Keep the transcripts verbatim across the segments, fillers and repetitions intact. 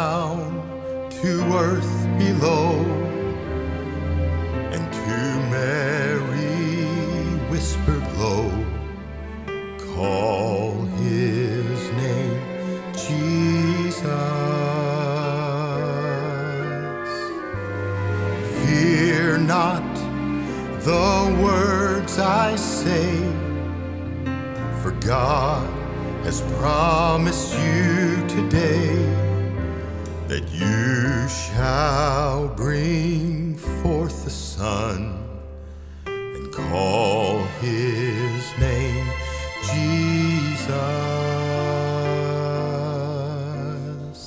down to earth below, and to Mary whispered low, call his name Jesus. Fear not the words I say, for God has promised you today that you shall bring forth the Son, and call his name Jesus.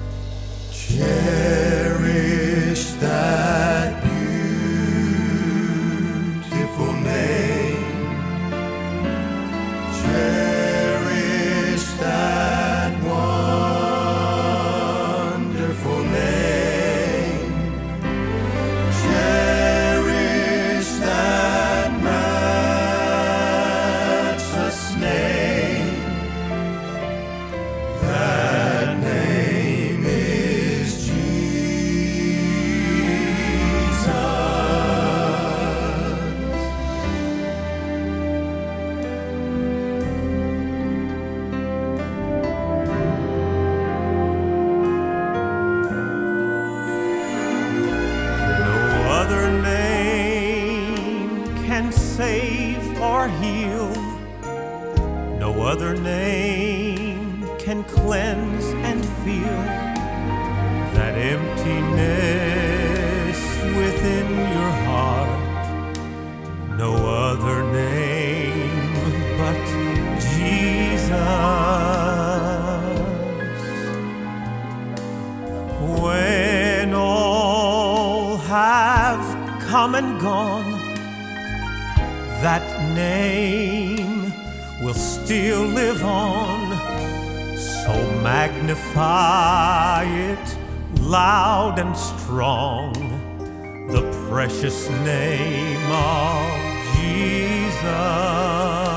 Cherish that beautiful name. Cherish that wonderful name. Cherish that matchless name. That name is Jesus. Other name can save or heal. No other name can cleanse and feel that emptiness within your heart. No other name but Jesus. When all have come and gone, that name will still live on. So magnify it loud and strong, the precious name of Jesus.